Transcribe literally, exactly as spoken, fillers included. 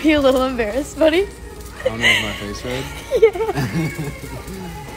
you a little embarrassed, buddy? I don't know, is my face red? Yeah.